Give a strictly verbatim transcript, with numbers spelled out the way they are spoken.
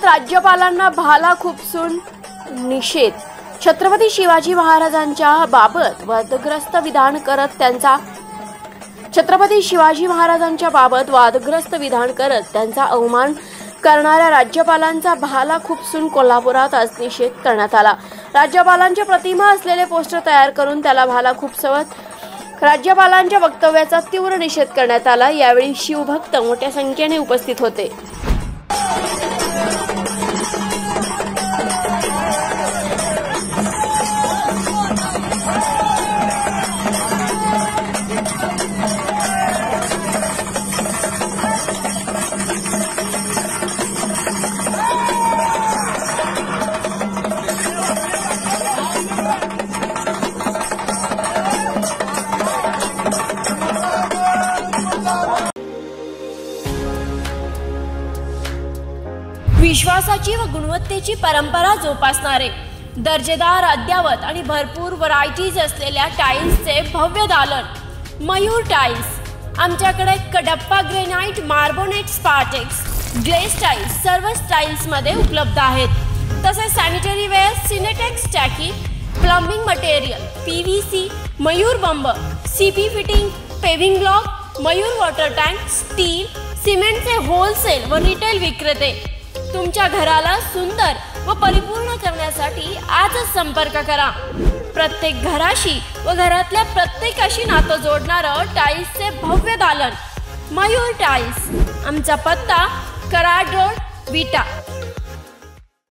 राज्यपालांना भाला खुपसून निषेध। छत्रपती शिवाजी महाराजांच्या बाबत वादग्रस्त विधान करत त्यांचा छत्रपती शिवाजी महाराजांच्या बाबत वादग्रस्त विधान करत त्यांचा अवमान करणाऱ्या राज्यपालांचा भाला खुपसून कोल्हापुरात आज निषेध करण्यात आला। राज्यपालांच्या प्रतिमा असलेले पोस्टर तयार करून त्याला भाला खुपसवत राज्यपालांच्या वक्तव्याचा तीव्र निषेध करण्यात आला। यावेळी शिवभक्त मोठ्या संख्येने उपस्थित होते। विश्वासाची व गुणवत्तेची परंपरा जोपासणारे दर्जेदार अद्यावत आणि भरपूर व्हरायटीज असलेल्या टाइल्सचे भव्य दालन मयूर टाइल्स। आमच्याकडे Kadappa granite, Marbonite, Spartex, glaze tiles सर्व स्टाइल्स मध्ये उपलब्ध आहेत। तसेच सॅनिटरी वेअर, सिनेटेक्स, स्टॅकी, प्लंबिंग मटेरियल, पीव्हीसी, मयूर बंब, CP fitting, paving block, Mayur water tank, steel, सिमेंटचे होलसेल व रिटेल विक्रेते। तुमच्या घराला सुंदर व परिपूर्ण करण्यासाठी आजच संपर्क करा। प्रत्येक घराशी व घरातल्या प्रत्येकाशी नातं जोडणारं टाइल्सचे भव्य दालन मयूर टाइल्स। आमचा पत्ता कराड रोड, विटा।